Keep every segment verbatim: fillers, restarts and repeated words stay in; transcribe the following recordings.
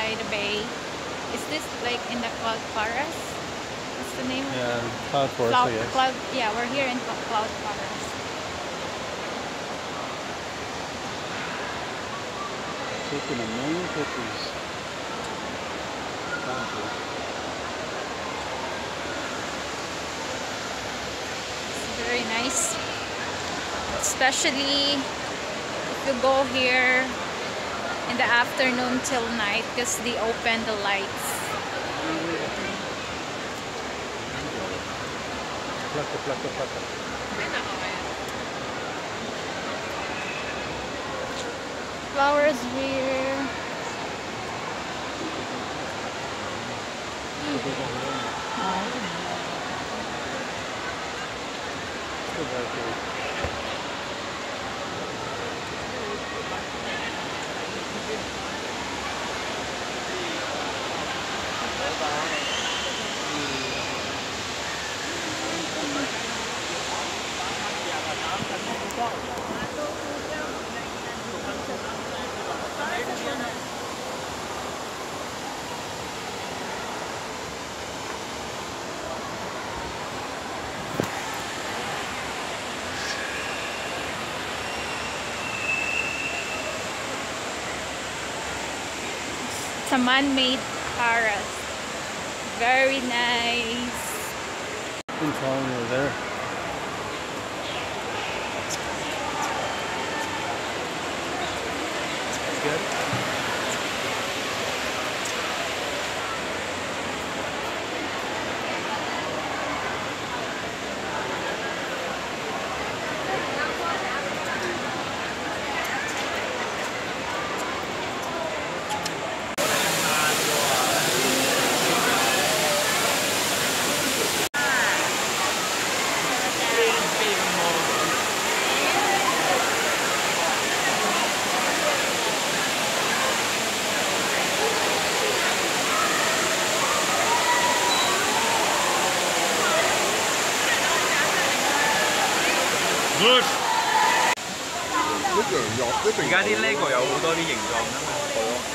by the bay. Is this like in the Cloud Forest? What's the name? Yeah, Cloud Forest, Cloud, I guess. Cloud, yeah, we're here in Cloud Forest. Taking a million pictures. It's very nice. Especially if you go here in the afternoon till night because they open the lights. Plaka, plaka, plaka. Flowers here. It's a man-made Paras. Very nice. Been following over there. Good. Good. 而家啲 LEGO 有好多啲形狀㗎嘛。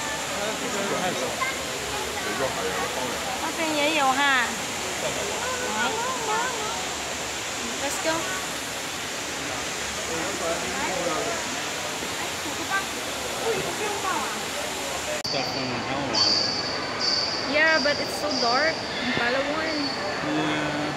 那边也有哈。Let's go. Yeah, but it's so dark in Palawan. Yeah.